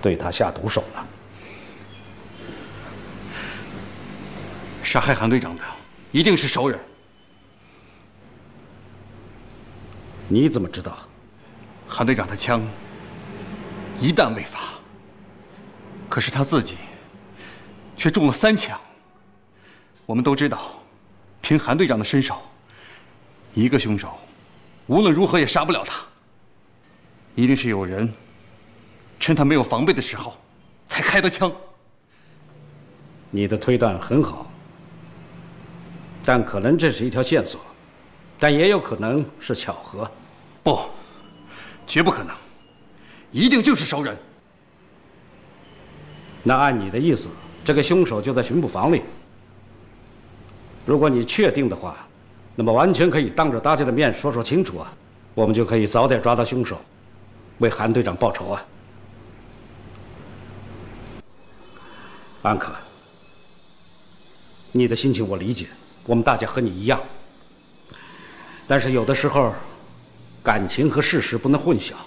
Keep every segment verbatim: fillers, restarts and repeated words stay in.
对他下毒手呢？ 杀害韩队长的一定是熟人。 你怎么知道？ 韩队长的枪一弹未发，可是他自己却中了三枪。我们都知道，凭韩队长的身手，一个凶手无论如何也杀不了他。一定是有人趁他没有防备的时候才开的枪。 你的推断很好，但可能这是一条线索，但也有可能是巧合。 不，绝不可能，一定就是熟人。 那按你的意思，这个凶手就在巡捕房里。如果你确定的话，那么完全可以当着大家的面说说清楚啊，我们就可以早点抓到凶手，为韩队长报仇啊。安可，你的心情我理解，我们大家和你一样。但是有的时候，感情和事实不能混淆。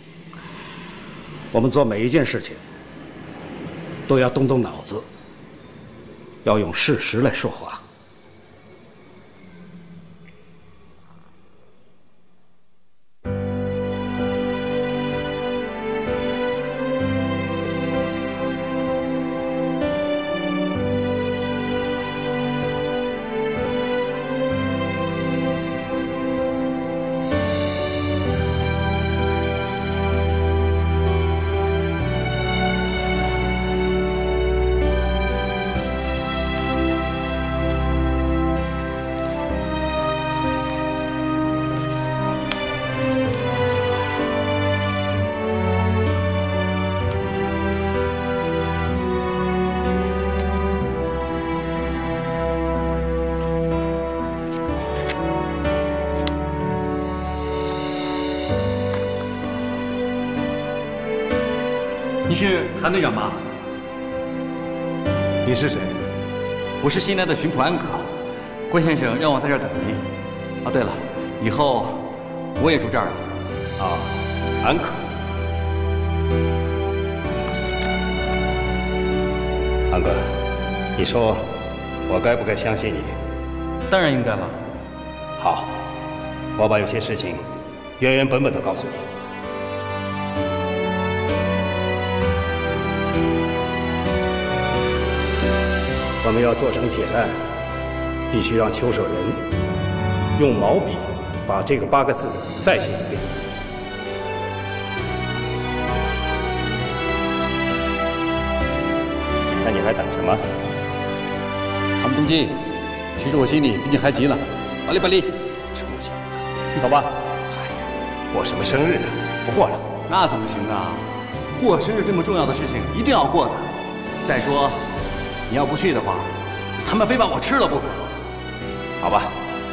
我们做每一件事情，都要动动脑子，要用事实来说话。 你是韩队长吗？ 你是谁？ 我是新来的巡捕安可，关先生让我在这儿等您。哦，对了，以后我也住这儿了。 啊，安可。安可，你说我该不该相信你？ 当然应该了。 好，我把有些事情原原本本的告诉你。 我们要做成铁案，必须让邱守仁用毛笔把这个八个字再写一遍。那你还等什么？ 他们动机，其实我心里毕竟还急了。巴力巴力， 臭小子，走吧。嗨，过什么生日啊？不过了。 那怎么行啊？过生日这么重要的事情，一定要过的。再说。 你要不去的话，他们非把我吃了不可。 好吧。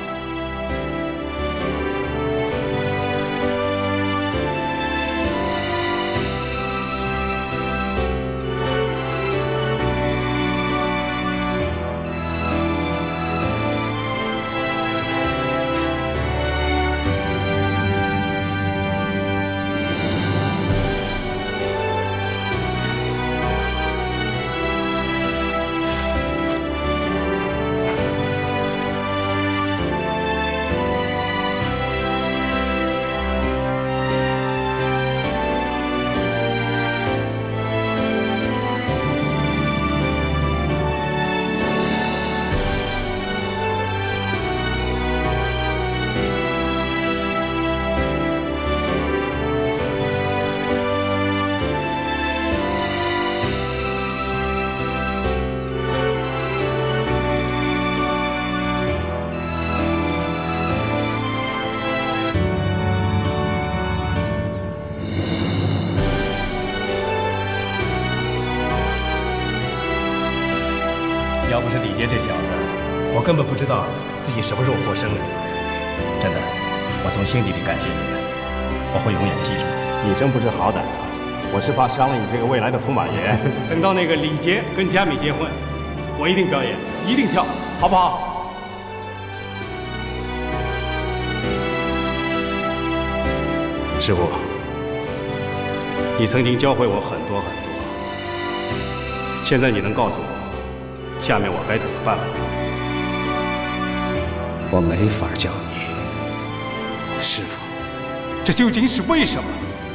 要不是李杰这小子，我根本不知道自己什么时候过生日。真的，我从心底里感谢你们，我会永远记住的。 你真不知好歹啊！我是怕伤了你这个未来的驸马爷。 等到那个李杰跟佳美结婚，我一定表演，一定跳，好不好？ 师傅，你曾经教会我很多很多。 现在你能告诉我，下面我该怎么办吗？ 我没法教你。 师傅，这究竟是为什么？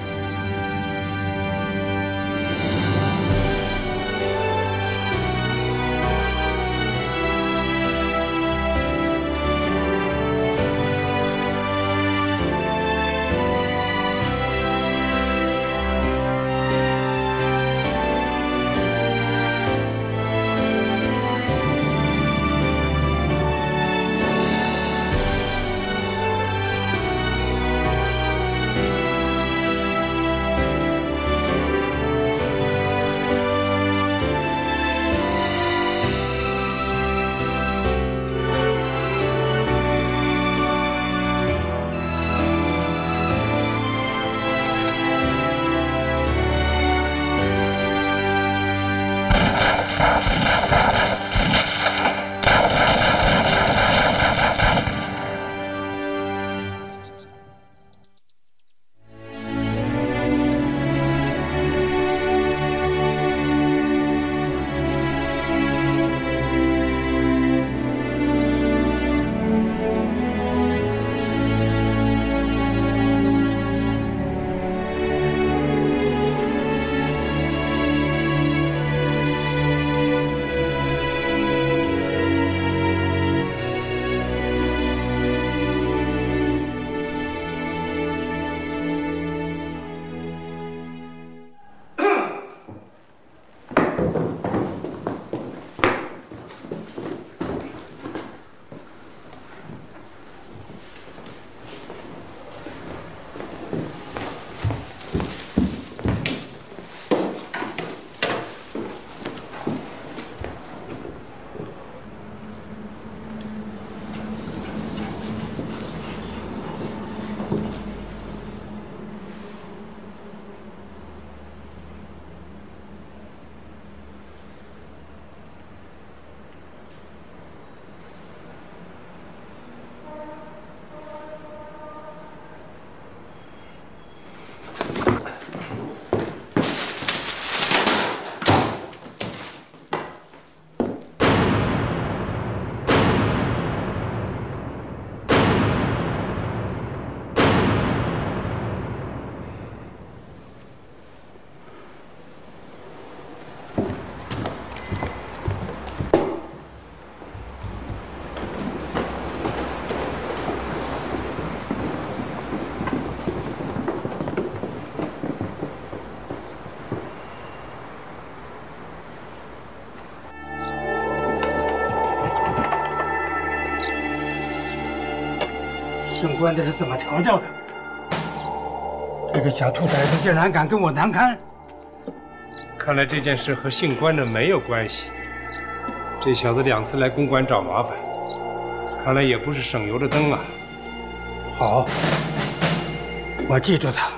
姓关的是怎么调教的？这个小兔崽子竟然敢跟我难堪！ 看来这件事和姓关的没有关系。这小子两次来公馆找麻烦，看来也不是省油的灯啊。 好，我记住他。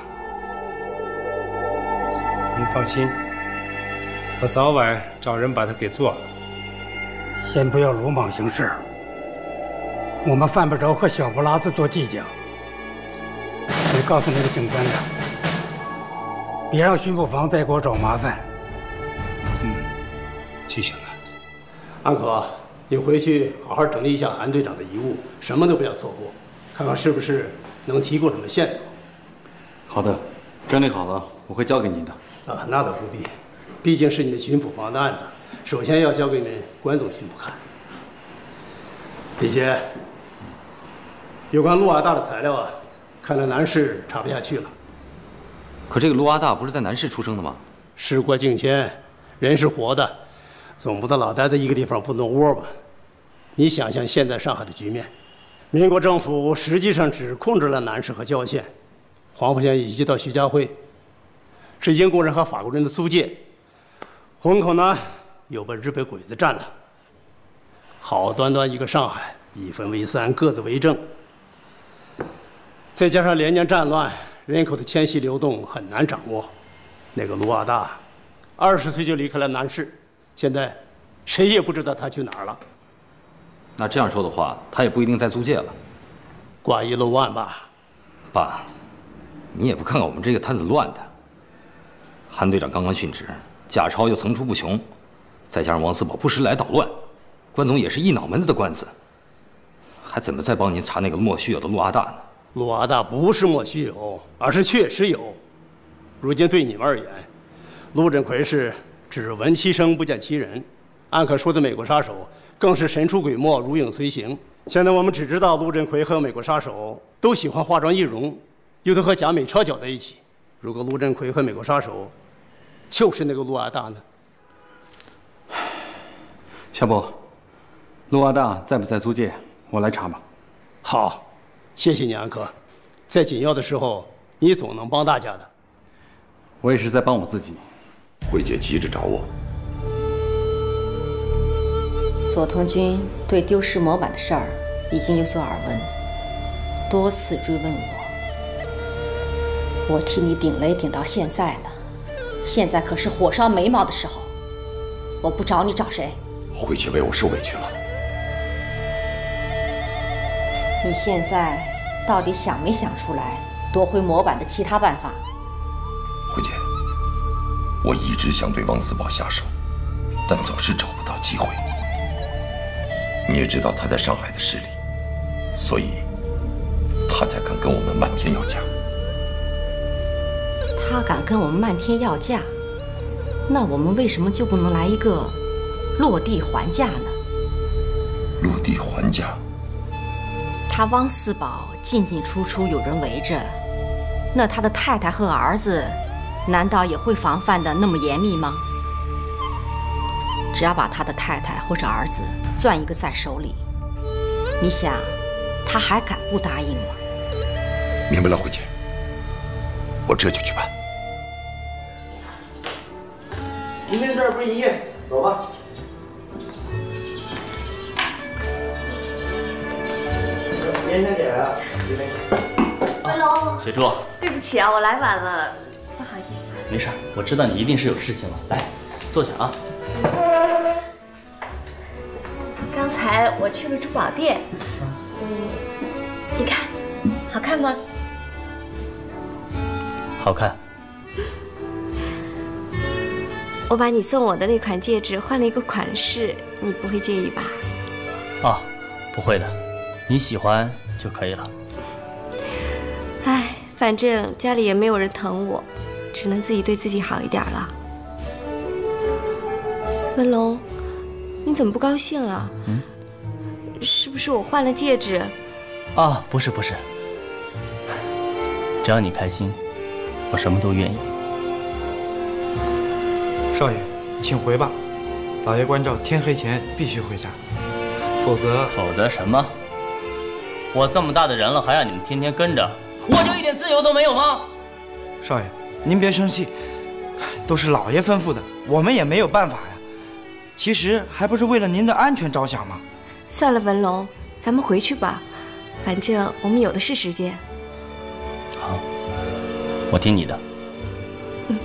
您放心，我早晚找人把他给做了。 先不要鲁莽行事。 我们犯不着和小不拉子多计较。你告诉那个警官的，别让巡捕房再给我找麻烦。 嗯，记下来。 安可，你回去好好整理一下韩队长的遗物，什么都不要错过，看看是不是能提供什么线索。 好的，整理好了，我会交给您的。 啊，那倒不必，毕竟是你们巡捕房的案子，首先要交给你们关总巡捕看。李杰。 有关陆阿大的材料啊，看来南市查不下去了。 可这个陆阿大不是在南市出生的吗？ 时过境迁，人是活的，总不能老待在一个地方不动窝吧？你想想现在上海的局面，民国政府实际上只控制了南市和郊县，黄浦县以及到徐家汇，是英国人和法国人的租界。虹口呢，又被日本鬼子占了。好端端一个上海，一分为三，各自为政。 再加上连年战乱，人口的迁徙流动很难掌握。那个卢瓦大，二十岁就离开了南市，现在谁也不知道他去哪儿了。 那这样说的话，他也不一定在租界了。 挂一漏万吧。 爸，你也不看看我们这个摊子乱的。韩队长刚刚殉职，假钞又层出不穷， 再加上王四宝不时来捣乱，关总也是一脑门子的官司，还怎么再帮您查那个莫须有的陆阿大呢？ 陆阿大不是莫须有，而是确实有。如今对你们而言，陆振奎是只闻其声不见其人，安可说的美国杀手更是神出鬼没，如影随形。现在我们只知道陆振奎和美国杀手都喜欢化妆易容，又都和贾美超搅在一起。如果陆振奎和美国杀手就是那个陆阿大呢？ 小波，陆阿大在不在租界？我来查吧。 好，谢谢你，安可。在紧要的时候，你总能帮大家的。 我也是在帮我自己。 慧姐急着找我。 佐藤君对丢失模板的事儿已经有所耳闻，多次追问我。我替你顶雷顶到现在了，现在可是火烧眉毛的时候，我不找你找谁？ 慧姐为我受委屈了。 你现在到底想没想出来夺回模板的其他办法？ 慧姐，我一直想对王四宝下手，但总是找不到机会。你也知道他在上海的势力，所以他才敢跟我们漫天要价。 他敢跟我们漫天要价，那我们为什么就不能来一个落地还价呢？ 落地还价？ 他汪四宝进进出出有人围着，那他的太太和儿子，难道也会防范的那么严密吗？只要把他的太太或者儿子攥一个在手里，你想，他还敢不答应吗？ 明白了，慧姐，我这就去办。 今天这儿不营业，走吧。明天点啊，明天点。 文龙， 雪珠， 对不起啊，我来晚了，不好意思。 没事，我知道你一定是有事情了。来，坐下啊。 刚才我去了珠宝店，嗯，你看，好看吗？ 好看。 我把你送我的那款戒指换了一个款式，你不会介意吧？ 啊，不会的，你喜欢就可以了。 唉，反正家里也没有人疼我，只能自己对自己好一点了。文龙，你怎么不高兴啊？嗯，是不是我换了戒指？ 啊，不是不是，只要你开心，我什么都愿意。 少爷，请回吧。老爷关照，天黑前必须回家，否则…… 否则什么？我这么大的人了，还让你们天天跟着，我就一点自由都没有吗？ 少爷，您别生气，都是老爷吩咐的，我们也没有办法呀。其实还不是为了您的安全着想吗？ 算了，文龙，咱们回去吧，反正我们有的是时间。 好，我听你的。 嗯。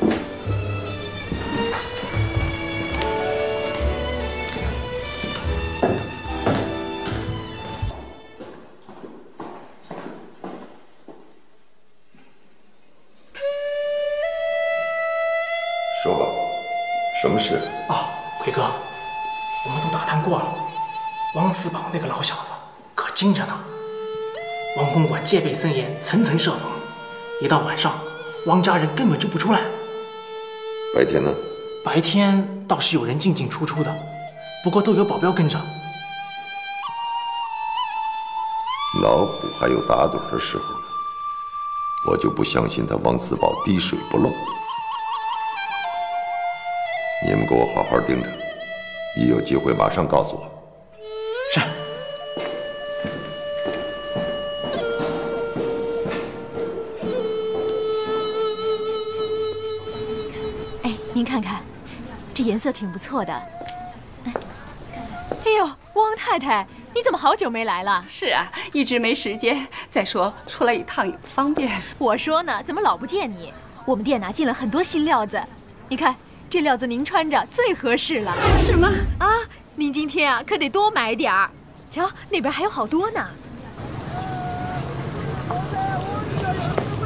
说吧，什么事？ 哦，奎哥，我们都打探过了，汪四宝那个老小子可精着呢。汪公馆戒备森严，层层设防，一到晚上，汪家人根本就不出来。 白天呢？ 白天倒是有人进进出出的，不过都有保镖跟着。 老虎还有打盹的时候呢，我就不相信他汪四宝滴水不漏。你们给我好好盯着，一有机会马上告诉我。 是。 哎，您看看，这颜色挺不错的。哎呦，汪太太，你怎么好久没来了？ 是啊，一直没时间。再说出来一趟也不方便。 我说呢，怎么老不见你？我们店哪进了很多新料子，你看。这料子您穿着最合适了， 是吗？ 啊，您今天啊可得多买点儿。瞧，那边还有好多呢。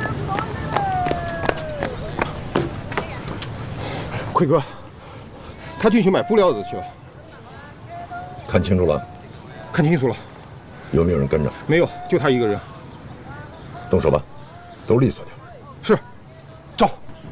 奎哥， 他进去买布料子去了。 看清楚了？ 看清楚了。 有没有人跟着？ 没有，就他一个人。 动手吧，都利索点。 是，照。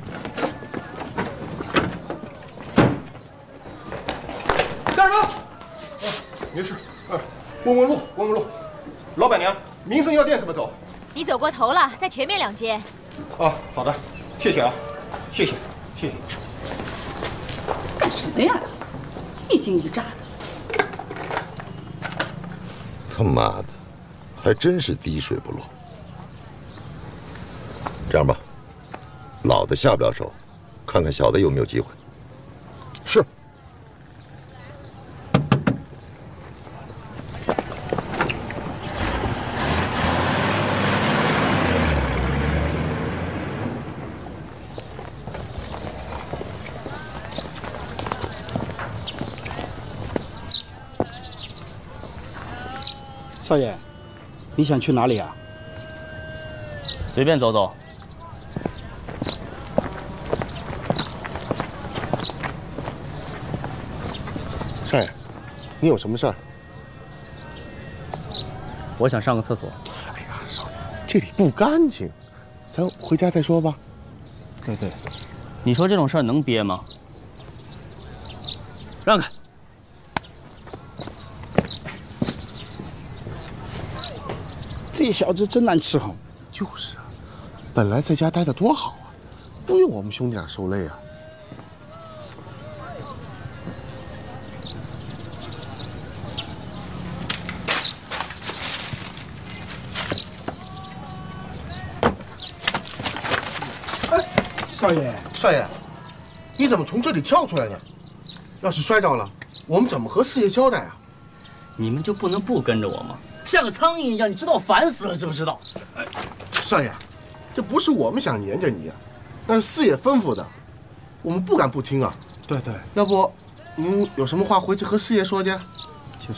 干什么？ 没事。哎，问问路，问问路。老板娘，民生药店怎么走？ 你走过头了，在前面两间。 哦，好的，谢谢啊，谢谢，谢谢。 干什么呀？一惊一乍的。 他妈的，还真是滴水不漏。这样吧，老的下不了手，看看小的有没有机会。 是。 少爷，你想去哪里啊？ 随便走走。 少爷，你有什么事儿？ 我想上个厕所。 哎呀，少爷，这里不干净，咱回家再说吧。 对对，你说这种事儿能憋吗？让开！ 这小子真难伺候。 就是啊，本来在家待得多好啊，不用我们兄弟俩受累啊。 哎，少爷， 少爷，你怎么从这里跳出来呢？要是摔着了，我们怎么和四爷交代啊？ 你们就不能不跟着我吗？像个苍蝇一样，你知道我烦死了，知不知道？ 少爷，这不是我们想黏着你，那是四爷吩咐的，我们不敢不听啊。 对对， 要不您有什么话回去和四爷说去？ 就是。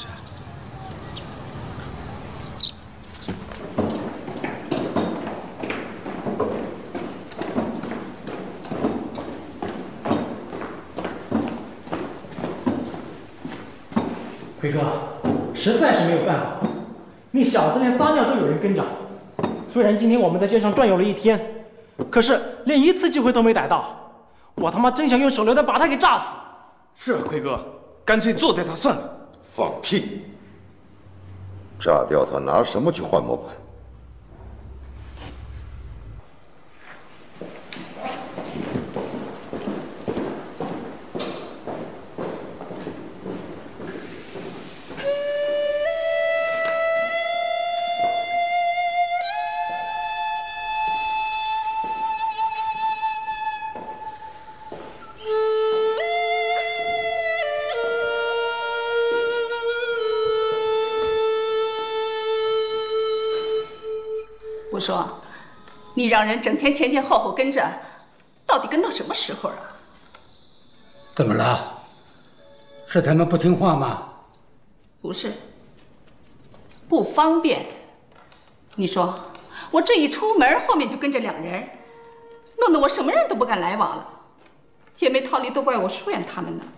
奎哥，实在是没有办法，你小子连撒尿都有人跟着。虽然今天我们在街上转悠了一天，可是连一次机会都没逮到。我他妈真想用手榴弹把他给炸死。 是啊，奎哥，干脆做掉他算了。 放屁！炸掉他拿什么去换模板？ 我说，你让人整天前前后后跟着，到底跟到什么时候啊？ 怎么了？是他们不听话吗？ 不是，不方便。你说，我这一出门，后面就跟着两人，弄得我什么人都不敢来往了。姐妹套里都怪我疏远他们呢。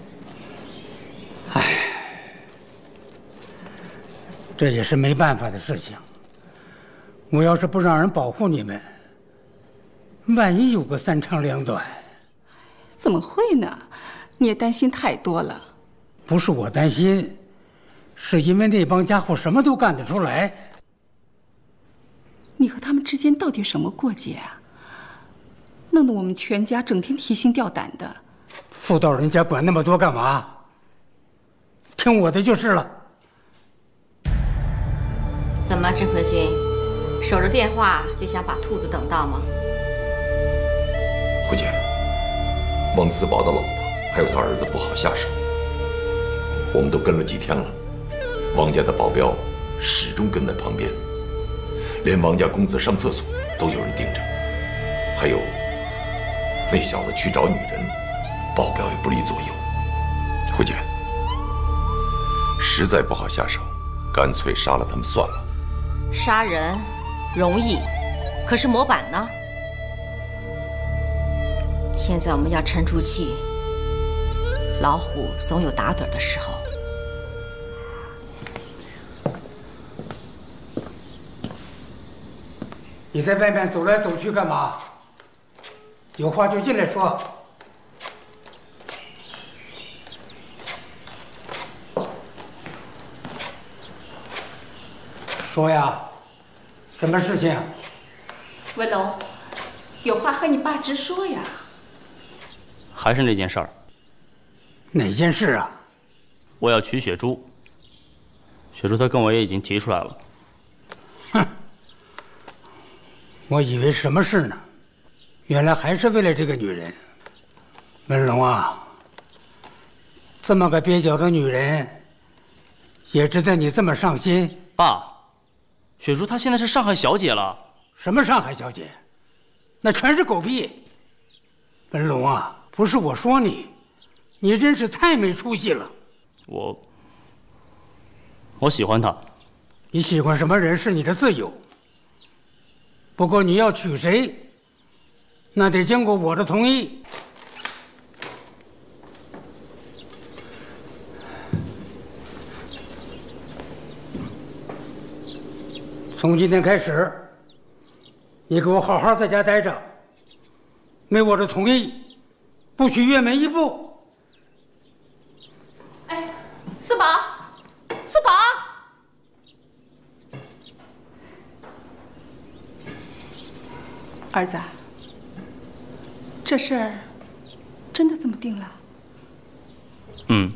唉，这也是没办法的事情。我要是不让人保护你们，万一有个三长两短。 怎么会呢？你也担心太多了。 不是我担心，是因为那帮家伙什么都干得出来。 你和他们之间到底有什么过节啊？弄得我们全家整天提心吊胆的。 妇道人家管那么多干嘛？听我的就是了。 怎么，郑和军？守着电话就想把兔子等到吗？ 胡姐，王四宝的老婆还有他儿子不好下手，我们都跟了几天了，王家的保镖始终跟在旁边，连王家公子上厕所都有人盯着，还有那小子去找女人，保镖也不离左右。胡姐，实在不好下手，干脆杀了他们算了。 杀人容易，可是模板呢？现在我们要沉住气， 老虎总有打盹的时候。 你在外面走来走去干嘛？有话就进来说。说呀，什么事情？ 文龙，有话和你爸直说呀。 还是那件事儿。 哪件事啊？ 我要娶雪珠。雪珠她跟我也已经提出来了。 哼，我以为什么事呢？原来还是为了这个女人。文龙啊，这么个蹩脚的女人，也值得你这么上心？ 爸，雪珠她现在是上海小姐了。 什么上海小姐？那全是狗屁！文龙啊，不是我说你，你真是太没出息了。 我，我喜欢她。 你喜欢什么人是你的自由，不过你要娶谁，那得经过我的同意。从今天开始，你给我好好在家待着，没我的同意，不许越门一步。 哎，四宝，四宝，儿子，这事儿真的这么定了？ 嗯。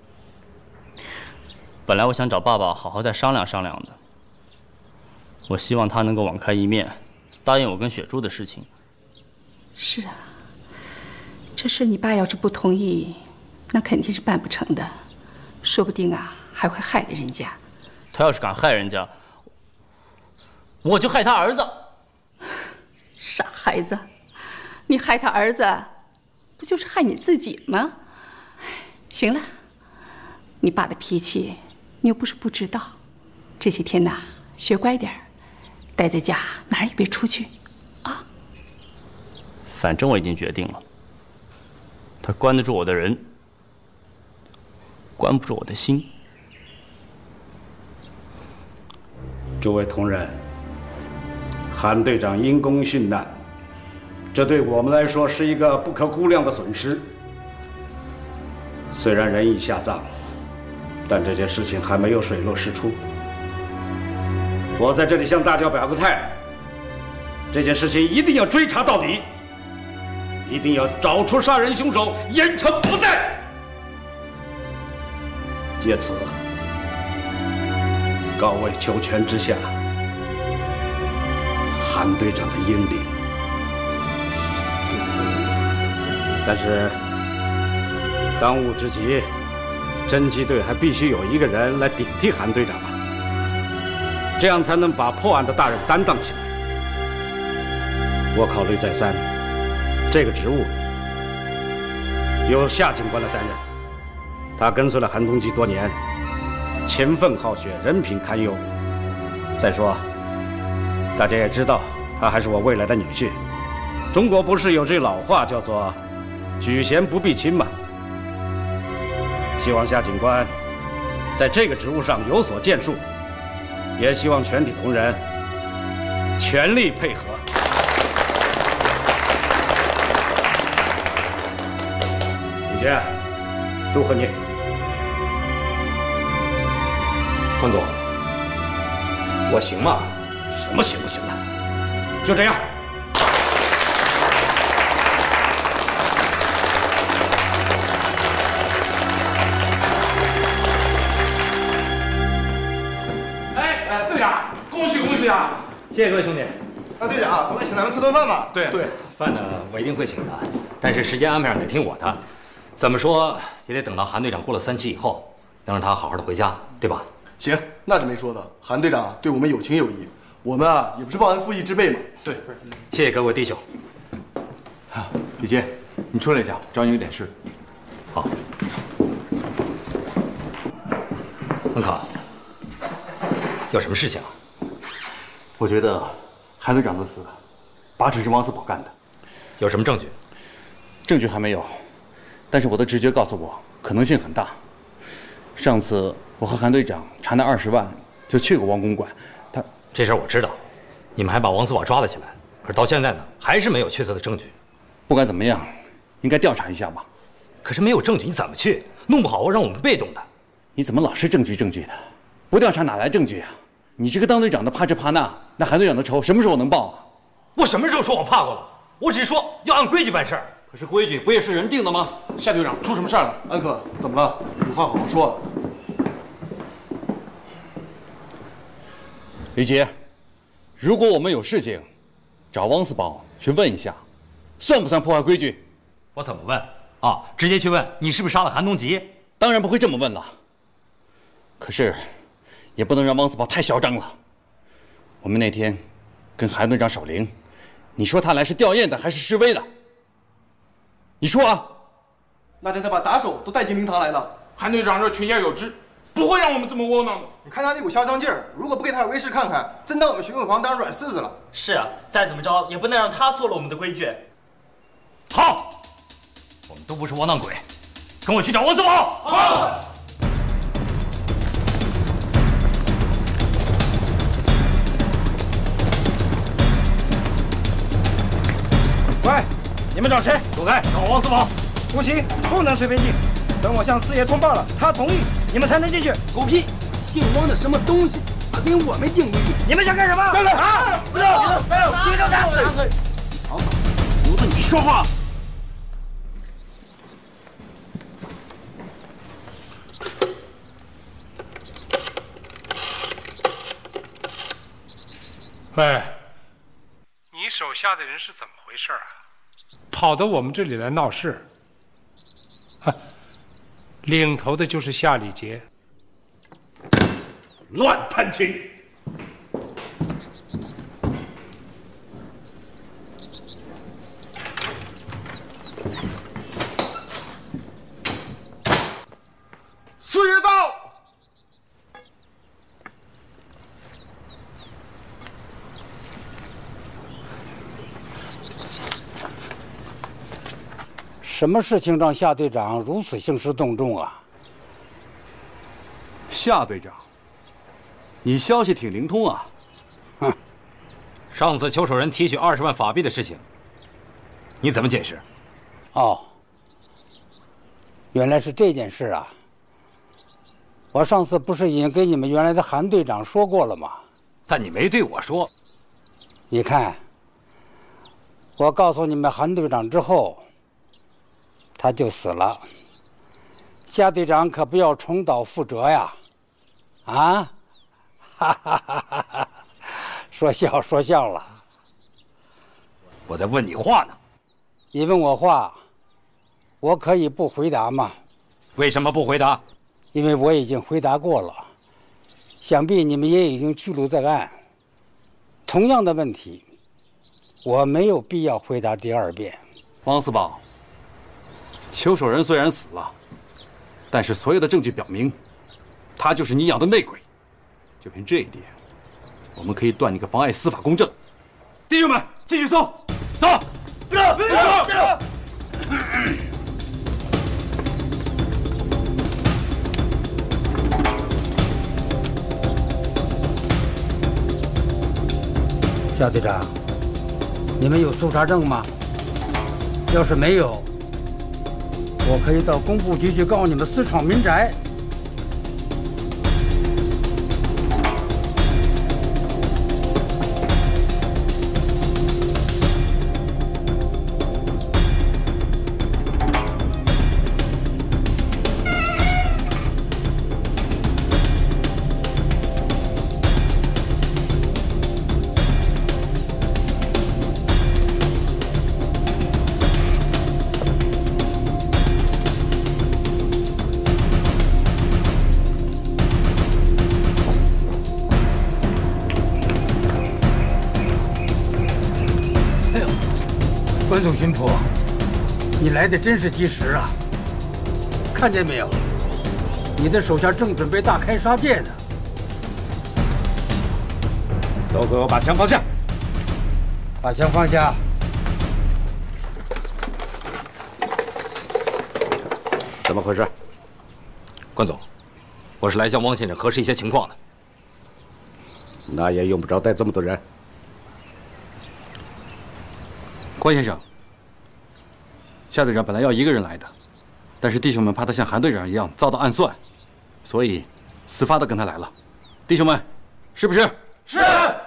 本来我想找爸爸好好再商量商量的。我希望他能够网开一面，答应我跟雪珠的事情。 是啊，这事你爸要是不同意，那肯定是办不成的，说不定啊还会害了人家。 他要是敢害人家，我就害他儿子。 傻孩子，你害他儿子，不就是害你自己吗？行了，你爸的脾气你又不是不知道，这些天呐，学乖点儿。待在家，哪儿也别出去，啊！ 反正我已经决定了，他关得住我的人，关不住我的心。 诸位同仁，韩队长因公殉难，这对我们来说是一个不可估量的损失。虽然人已下葬，但这件事情还没有水落石出。我在这里向大家表个态，这件事情一定要追查到底，一定要找出杀人凶手，严惩不贷。借此告慰九泉之下韩队长的英灵。但是当务之急，侦缉队还必须有一个人来顶替韩队长啊。这样才能把破案的大任担当起来。我考虑再三，这个职务由夏警官来担任。他跟随了韩东基多年，勤奋好学，人品堪忧。再说，大家也知道，他还是我未来的女婿。中国不是有句老话叫做“举贤不避亲”吗？希望夏警官在这个职务上有所建树。也希望全体同仁全力配合。李杰，祝贺你。 关总，我行吗？ 什么行不行的？就这样。 啊！谢谢各位兄弟。 啊，队长，总得请咱们吃顿饭吧？ 对对，饭呢我一定会请的，但是时间安排上得听我的。怎么说也得等到韩队长过了三期以后，能让他好好的回家，对吧？ 行，那就没说的。韩队长对我们有情有义，我们啊也不是忘恩负义之辈嘛。对， 谢谢各位弟兄。 啊，李杰，你出来一下，找你有点事。 好。文康，有什么事情啊？ 我觉得韩队长的死，八成是王四宝干的。 有什么证据？ 证据还没有， 但是我的直觉告诉我，可能性很大。上次我和韩队长查那二十万，就去过王公馆。他这事儿我知道，你们还把王四宝抓了起来，可是到现在呢，还是没有确凿的证据。 不管怎么样，应该调查一下吧。 可是没有证据，你怎么去？弄不好会让我们被动的。 你怎么老是证据证据的？不调查哪来证据啊？你这个当队长的怕这怕那，那韩队长的仇什么时候能报啊？ 我什么时候说我怕过了？我只是说要按规矩办事儿。 可是规矩不也是人定的吗？ 夏队长，出什么事儿了？安克，怎么了？有话好好说。 李杰，如果我们有事情，找汪四宝去问一下，算不算破坏规矩？ 我怎么问啊？直接去问你是不是杀了韩东吉？ 当然不会这么问了。可是，也不能让汪四宝太嚣张了。我们那天跟韩队长守灵，你说他来是吊唁的还是示威的？你说啊？ 那天他把打手都带进灵堂来了。 韩队长这群家有知，不会让我们这么窝囊的。 你看他那股嚣张劲儿，如果不给他点威势看看，真当我们巡捕房当软柿子了。 是啊，再怎么着也不能让他做了我们的规矩。 好，我们都不是窝囊鬼，跟我去找汪四宝。好。 喂，你们找谁？ 走开，找王四宝。 不行，不能随便进。等我向四爷通报了，他同意，你们才能进去。 狗屁！姓汪的什么东西？他跟我们定规矩。 你们想干什么？ 啊！不要！不要！别动他！好，由得你说话。 喂，你手下的人是怎么回事啊？跑到我们这里来闹事？啊，领头的就是夏礼杰。 乱弹琴！ 四爷到！ 什么事情让夏队长如此兴师动众啊？ 夏队长，你消息挺灵通啊！ 哼，上次邱守仁提取二十万法币的事情，你怎么解释？ 哦，原来是这件事啊！我上次不是已经跟你们原来的韩队长说过了吗？ 但你没对我说。 你看，我告诉你们韩队长之后，他就死了。夏队长可不要重蹈覆辙呀！啊，哈哈哈哈哈！说笑说笑了。 我在问你话呢。 你问我话，我可以不回答吗？ 为什么不回答？ 因为我已经回答过了。想必你们也已经记录在案。同样的问题，我没有必要回答第二遍。 汪四宝，邱守仁虽然死了，但是所有的证据表明，他就是你养的内鬼。就凭这一点，我们可以断你个妨碍司法公正。弟兄们，继续搜，走！走！走！ 夏队长，你们有搜查证吗？要是没有，我可以到工部局去告你们私闯民宅。关总巡捕，你来的真是及时啊！看见没有，你的手下正准备大开杀戒呢。 都给我把枪放下！ 把枪放下！ 怎么回事？ 关总，我是来向汪先生核实一些情况的。 那也用不着带这么多人。 关先生，夏队长本来要一个人来的，但是弟兄们怕他像韩队长一样遭到暗算，所以自发的跟他来了。弟兄们，是不是？ 是。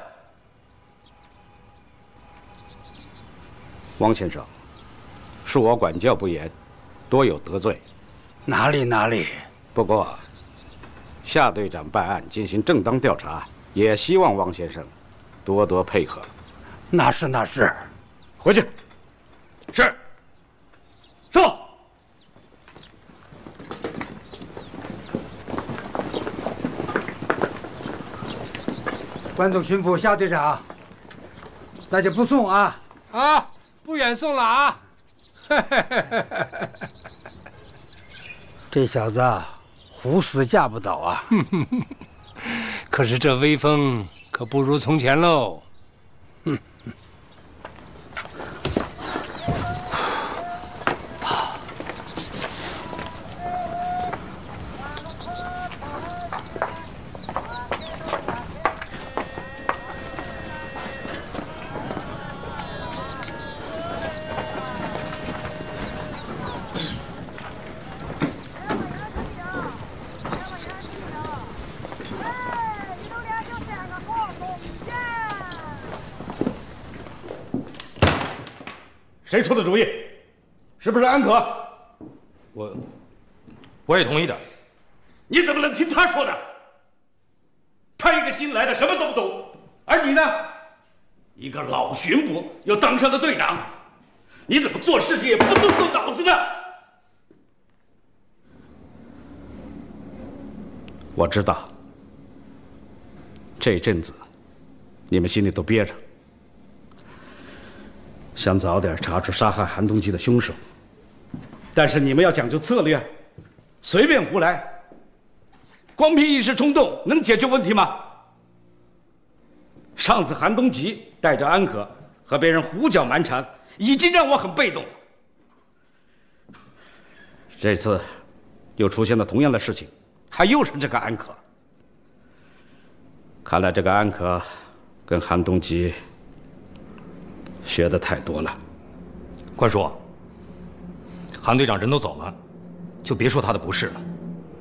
汪先生，恕我管教不严，多有得罪。 哪里哪里。 不过，夏队长办案进行正当调查，也希望汪先生多多配合。 那是那是。 回去。 是。 说。 关总巡抚夏队长，那就不送啊。 啊，不远送了啊。 这小子虎死架不倒啊！ 可是这威风可不如从前喽。 哼。 谁出的主意？是不是安可？ 我，我也同意的。 你怎么能听他说的？他一个新来的，什么都不懂，而你呢，一个老巡捕又当上了队长，你怎么做事情也不动动脑子呢？ 我知道，这阵子你们心里都憋着。想早点查出杀害韩东基的凶手，但是你们要讲究策略，随便胡来，光凭一时冲动能解决问题吗？上次韩东基带着安可和别人胡搅蛮缠，已经让我很被动了。这次又出现了同样的事情，还又是这个安可。看来这个安可跟韩东基学的太多了。 关叔，韩队长人都走了，就别说他的不是了。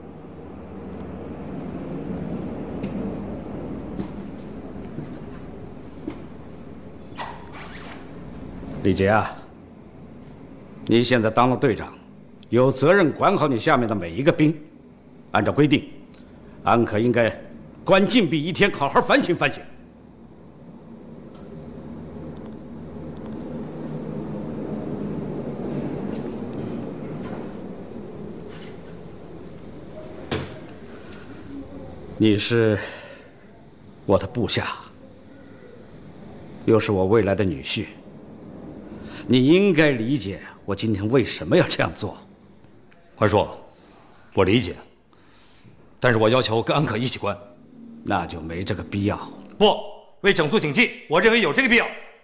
李杰啊，你现在当了队长，有责任管好你下面的每一个兵。按照规定，安可应该关禁闭一天，好好反省反省。你是我的部下，又是我未来的女婿，你应该理解我今天为什么要这样做。 关叔，我理解，但是我要求跟安可一起关， 那就没这个必要。 不，为整肃警纪，我认为有这个必要。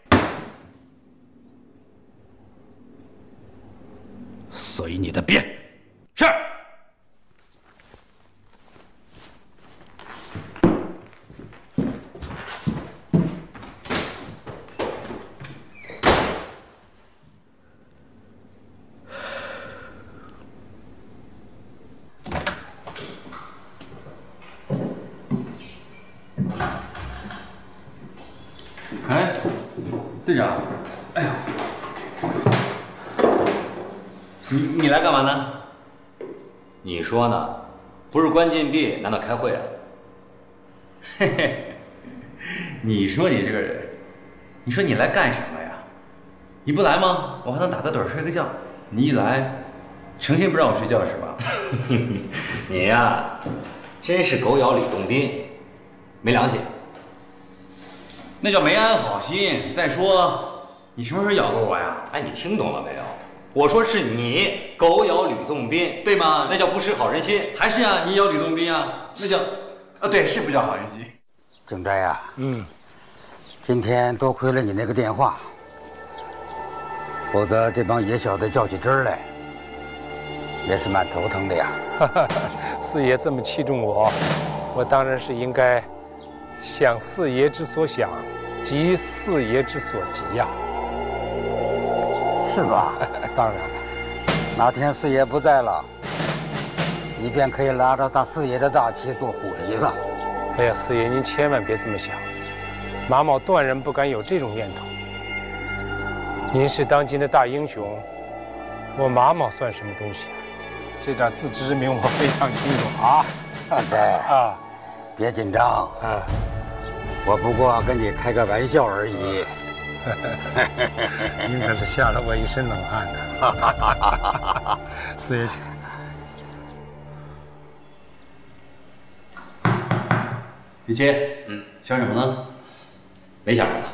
随你的便。 是。 哎，队长，哎呦，你你来干嘛呢？ 你说呢？不是关禁闭，难道开会啊？ 嘿嘿，你说你这个人，你说你来干什么呀？你不来吗？我还能打个盹睡个觉。你一来，成心不让我睡觉是吧？ 你呀，真是狗咬吕洞宾，没良心。 那叫没安好心。再说，你什么时候咬过我呀？ 哎，你听懂了没有？我说是你狗咬吕洞宾， 对吗？ 那叫不识好人心。 还是啊，你咬吕洞宾啊，那叫，啊对，是不叫好人心。 郑斋呀，嗯，今天多亏了你那个电话，否则这帮野小子较起真来， 也是蛮头疼的呀。 四爷这么器重我，我当然是应该想四爷之所想，急四爷之所急呀。 是吧？ 当然了， 哪天四爷不在了，你便可以拉着他四爷的大旗做虎离了。 哎呀，四爷您千万别这么想，马某断然不敢有这种念头。您是当今的大英雄，我马某算什么东西啊？这点自知之明我非常清楚啊。 子飞啊，别紧张啊，我不过跟你开个玩笑而已。 您可是吓了我一身冷汗呢。四爷请。 李杰，嗯，想什么呢？ 没想什么。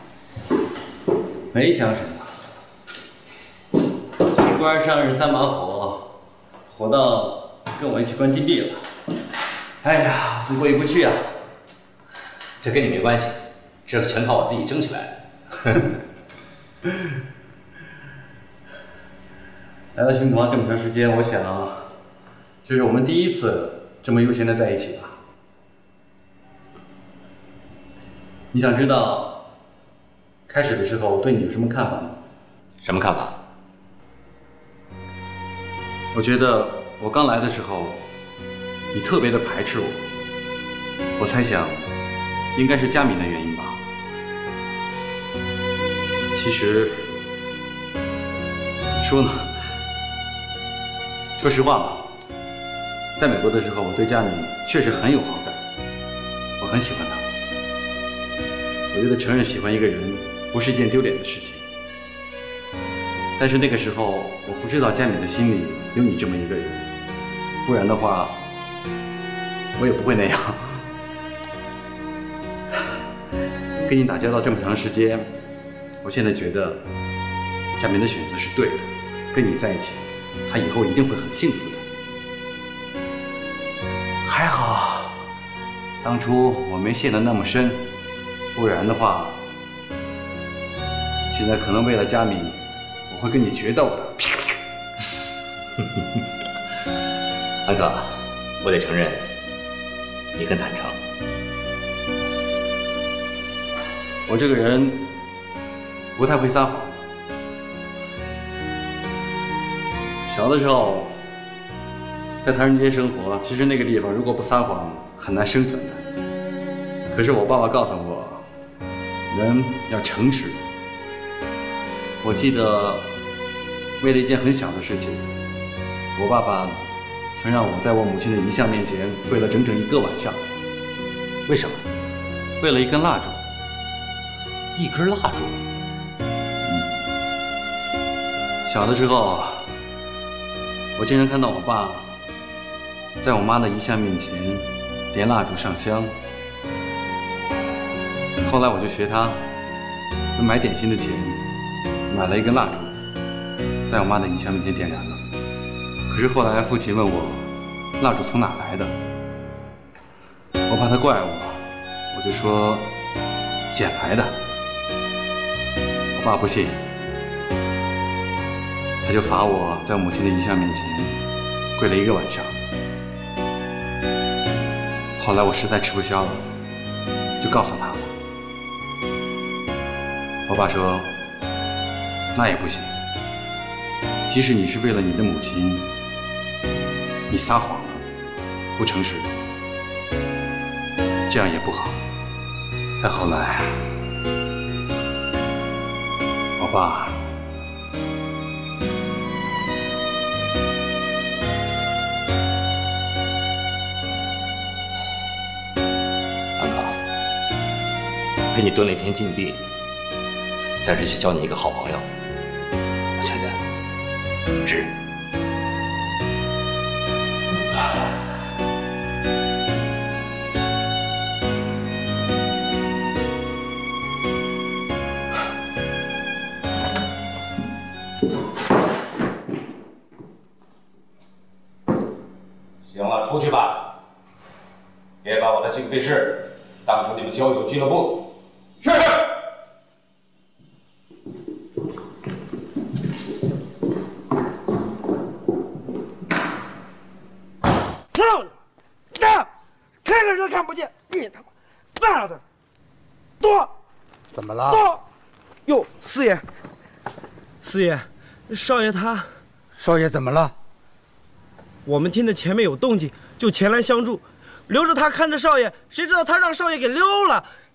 没想什么。新官上任三把火，火到跟我一起关禁闭了。哎呀，自过意不去啊。 这跟你没关系，这全靠我自己争取来的。 来到巡防这么长时间，我想，这是我们第一次这么悠闲的在一起吧。你想知道开始的时候我对你有什么看法吗？ 什么看法？ 我觉得我刚来的时候，你特别的排斥我，我猜想应该是佳敏的原因吧。其实怎么说呢？说实话吧，在美国的时候，我对佳敏确实很有好感，我很喜欢她。我觉得承认喜欢一个人不是一件丢脸的事情。但是那个时候，我不知道佳敏的心里有你这么一个人，不然的话，我也不会那样。跟你打交道这么长时间，我现在觉得佳敏的选择是对的，跟你在一起，她以后一定会很幸福的。还好，当初我没陷得那么深，不然的话，现在可能为了佳敏，我会跟你决斗的。 安哥，我得承认，你很坦诚。 我这个人不太会撒谎。小的时候在唐人街生活，其实那个地方如果不撒谎很难生存的。可是我爸爸告诉我，人要诚实。我记得为了一件很小的事情，我爸爸曾让我在我母亲的遗像面前跪了整整一个晚上。 为什么？ 为了一根蜡烛。 一根蜡烛。 嗯。小的时候，我经常看到我爸在我妈的遗像面前点蜡烛上香。后来我就学他，用买点心的钱买了一根蜡烛，在我妈的遗像面前点燃了。可是后来父亲问我，蜡烛从哪来的？我怕他怪我，我就说捡来的。我爸不信，他就罚我在我母亲的遗像面前跪了一个晚上。后来我实在吃不消了，就告诉他了。我爸说，那也不行，即使你是为了你的母亲，你撒谎了，不诚实，这样也不好。再后来，我爸安可，陪你蹲了一天禁闭，暂时去交你一个好朋友，我觉得很值。 行了，出去吧，别把我的禁闭室当成你们交友俱乐部。是。 的看不见，你他妈妈的，躲！ 怎么了？ 躲！哟，四爷，四爷，少爷他， 少爷怎么了？ 我们听得前面有动静，就前来相助，留着他看着少爷，谁知道他让少爷给溜了。